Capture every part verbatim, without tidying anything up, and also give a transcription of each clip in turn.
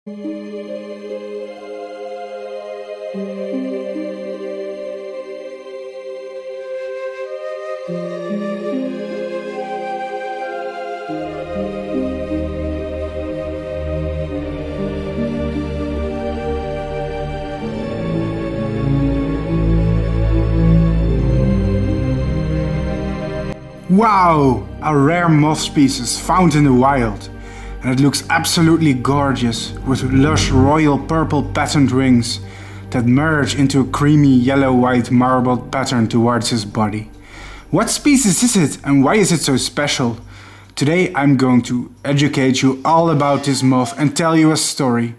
Wow! A rare moth species found in the wild. And it looks absolutely gorgeous, with lush royal purple patterned wings that merge into a creamy yellow-white marbled pattern towards his body. What species is it and why is it so special? Today I'm going to educate you all about this moth and tell you a story.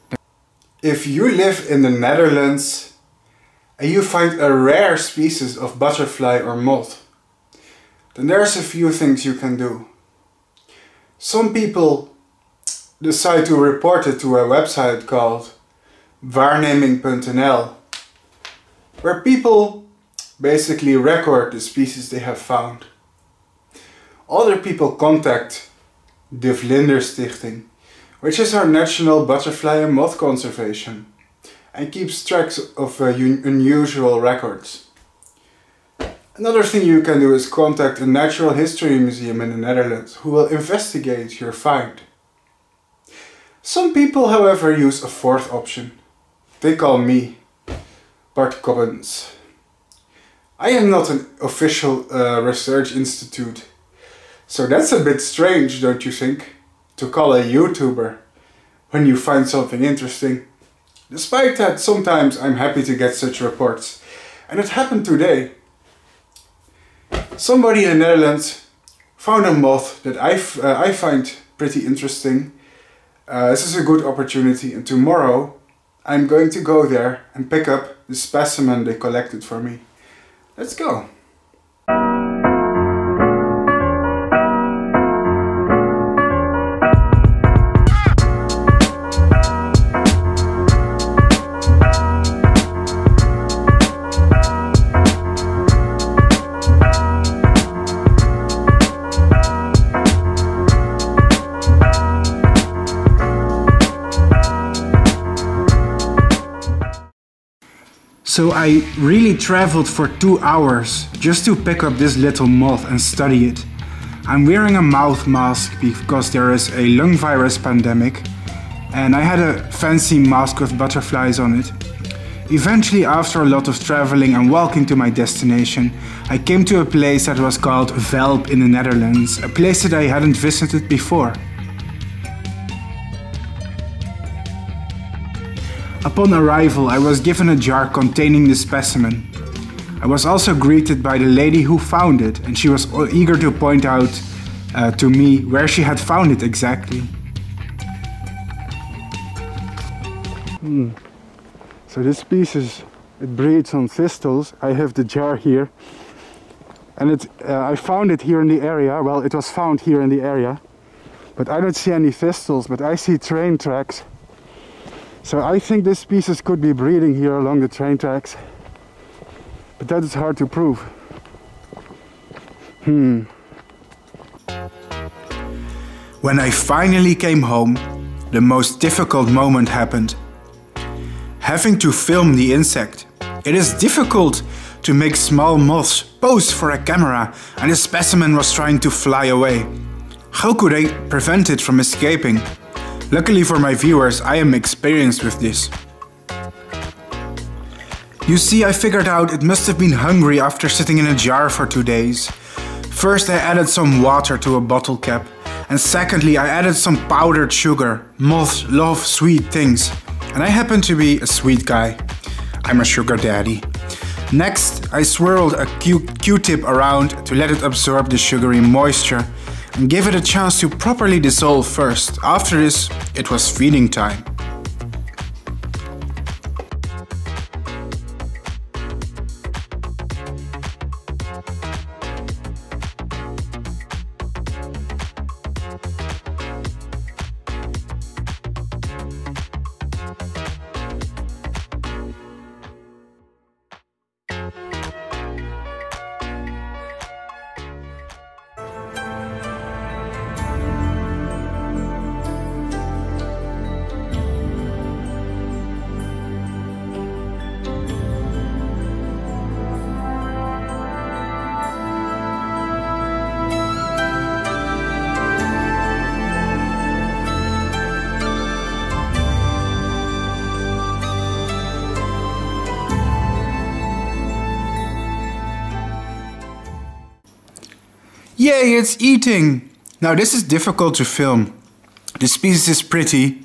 If you live in the Netherlands and you find a rare species of butterfly or moth, then there's a few things you can do. Some people decide to report it to a website called waarneming dot n l, where people basically record the species they have found. Other people contact De Vlinderstichting, which is our national butterfly and moth conservation, and keeps tracks of uh, unusual records. Another thing you can do is contact a natural history museum in the Netherlands who will investigate your find. Some people, however, use a fourth option. They call me Bart Cobbins. I am not an official uh, research institute, so that's a bit strange, don't you think? To call a YouTuber when you find something interesting. Despite that, sometimes I'm happy to get such reports, and it happened today. Somebody in the Netherlands found a moth that I, uh, I find pretty interesting. Uh, this is a good opportunity, and tomorrow I'm going to go there and pick up the specimen they collected for me. Let's go! So I really traveled for two hours just to pick up this little moth and study it. I'm wearing a mouth mask because there is a lung virus pandemic, and I had a fancy mask with butterflies on it. Eventually, after a lot of traveling and walking to my destination, I came to a place that was called Velp in the Netherlands, a place that I hadn't visited before. Upon arrival, I was given a jar containing the specimen. I was also greeted by the lady who found it, and she was eager to point out uh, to me where she had found it exactly. Hmm. So this species, it breeds on thistles. I have the jar here, and it, uh, I found it here in the area. Well, it was found here in the area, but I don't see any thistles, but I see train tracks. So I think this species could be breeding here along the train tracks, but that is hard to prove. Hmm. When I finally came home, the most difficult moment happened. Having to film the insect. It is difficult to make small moths pose for a camera, and the specimen was trying to fly away. How could I prevent it from escaping? Luckily for my viewers, I am experienced with this. You see, I figured out it must have been hungry after sitting in a jar for two days. First, I added some water to a bottle cap, and secondly, I added some powdered sugar. Moths love sweet things, and I happen to be a sweet guy. I'm a sugar daddy. Next, I swirled a Q-tip around to let it absorb the sugary moisture and give it a chance to properly dissolve first. After this, it was feeding time. Yay, it's eating! Now this is difficult to film. The species is pretty,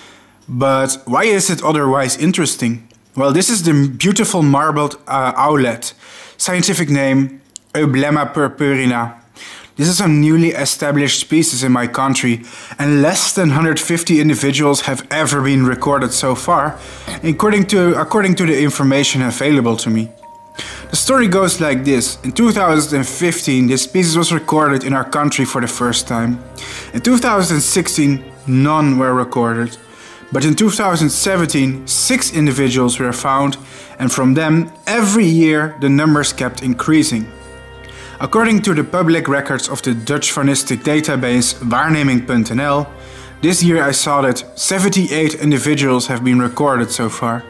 but why is it otherwise interesting? Well, this is the beautiful marbled uh, owlet, scientific name Eublema purpurina. This is a newly established species in my country, and less than one hundred fifty individuals have ever been recorded so far, according to, according to the information available to me. The story goes like this. In two thousand fifteen, this species was recorded in our country for the first time. In two thousand sixteen, none were recorded. But in two thousand seventeen, six individuals were found, and from them, every year the numbers kept increasing. According to the public records of the Dutch faunistic database waarneming dot n l, this year I saw that seventy-eight individuals have been recorded so far.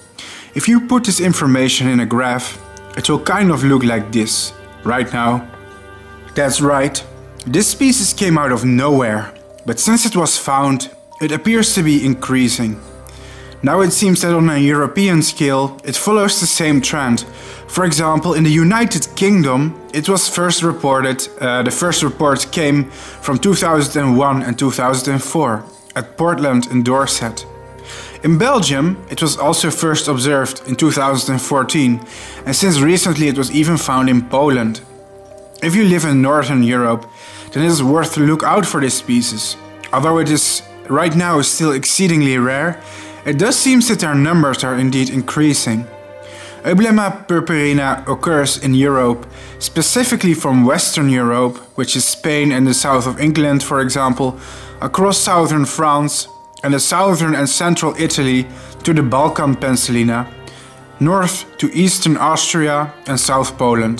If you put this information in a graph, it will kind of look like this, right now. That's right, this species came out of nowhere, but since it was found, it appears to be increasing. Now it seems that on a European scale, it follows the same trend. For example, in the United Kingdom, it was first reported, uh, the first report came from two thousand one and two thousand four at Portland in Dorset. In Belgium, it was also first observed in two thousand fourteen, and since recently it was even found in Poland. If you live in Northern Europe, then it is worth to look out for this species. Although it is right now still exceedingly rare, it does seem that their numbers are indeed increasing. Eublema purpurina occurs in Europe, specifically from Western Europe, which is Spain and the south of England, for example, across southern France and the southern and central Italy to the Balkan Peninsula, north to eastern Austria and South Poland.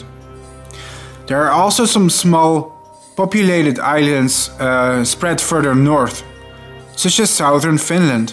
There are also some small populated islands uh, spread further north, such as southern Finland.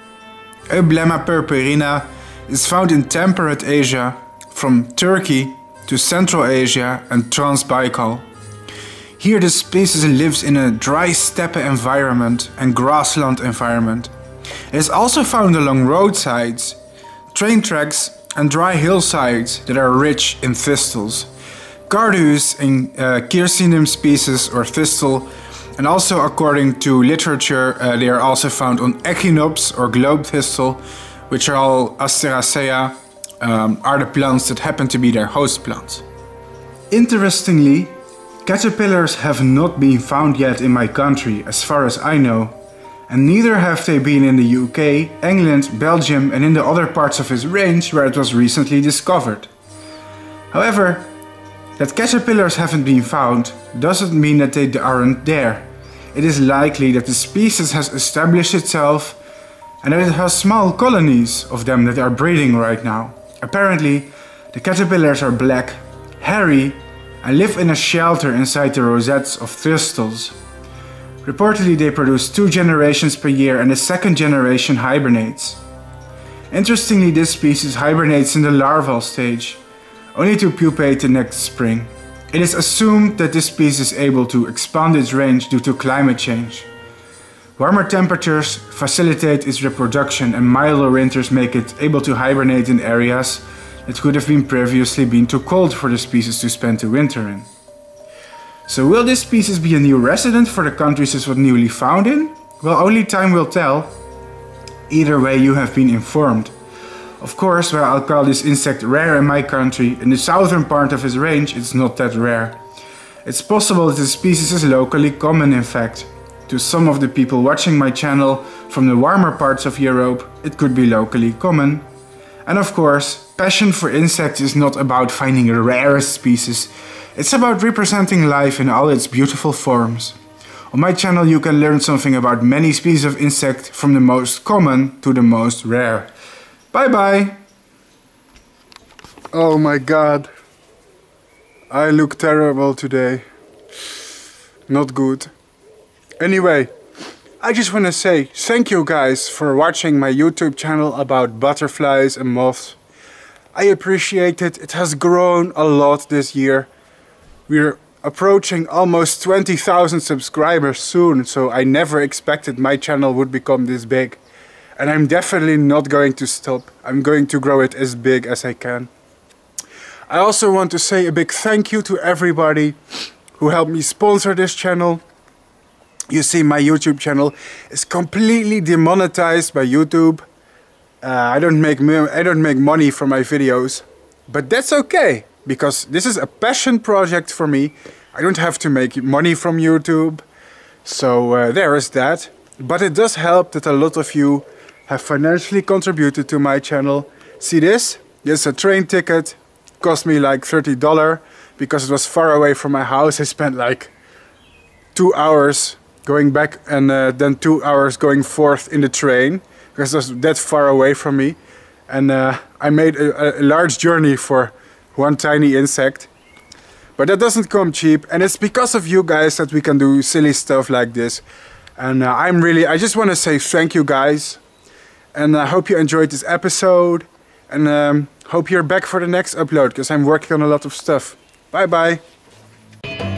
Eublema purpurina is found in temperate Asia, from Turkey to Central Asia and Trans-Baikal. Here the species lives in a dry steppe environment and grassland environment. It is also found along roadsides, train tracks and dry hillsides that are rich in thistles. Carduus in uh, Quercinum species or thistle, and also according to literature uh, they are also found on Echinops or globe thistle, which are all Asteraceae, um, are the plants that happen to be their host plants. Interestingly, caterpillars have not been found yet in my country, as far as I know, and neither have they been in the U K, England, Belgium and in the other parts of its range where it was recently discovered. However, that caterpillars haven't been found doesn't mean that they aren't there. It is likely that the species has established itself and that it has small colonies of them that are breeding right now. Apparently, the caterpillars are black, hairy, and live in a shelter inside the rosettes of thistles. Reportedly, they produce two generations per year and the second generation hibernates. Interestingly, this species hibernates in the larval stage, only to pupate the next spring. It is assumed that this species is able to expand its range due to climate change. Warmer temperatures facilitate its reproduction and milder winters make it able to hibernate in areas that could have been previously been too cold for the species to spend the winter in. So will this species be a new resident for the countries it was newly found in? Well, only time will tell. Either way, you have been informed. Of course, while I'll call this insect rare in my country, in the southern part of its range it's not that rare. It's possible that the species is locally common in fact. To some of the people watching my channel from the warmer parts of Europe, it could be locally common. And of course, passion for insects is not about finding the rarest species, it's about representing life in all its beautiful forms. On my channel you can learn something about many species of insect, from the most common to the most rare. Bye bye! Oh my god, I look terrible today. Not good. Anyway, I just want to say thank you guys for watching my YouTube channel about butterflies and moths. I appreciate it, it has grown a lot this year. We're approaching almost twenty thousand subscribers soon, so I never expected my channel would become this big. And I'm definitely not going to stop, I'm going to grow it as big as I can. I also want to say a big thank you to everybody who helped me sponsor this channel. You see, my YouTube channel is completely demonetized by YouTube. Uh, I don't make I don't make money from my videos, but that's okay because this is a passion project for me. I don't have to make money from YouTube, so uh, there is that. But it does help that a lot of you have financially contributed to my channel. See this? This is a train ticket. Cost me like thirty dollars because it was far away from my house. I spent like two hours going back and uh, then two hours going forth in the train because it was that far away from me. And uh, I made a, a large journey for one tiny insect. But that doesn't come cheap, and it's because of you guys that we can do silly stuff like this. And uh, I'm really, I just want to say thank you guys. And I hope you enjoyed this episode. And um, hope you're back for the next upload, because I'm working on a lot of stuff. Bye bye.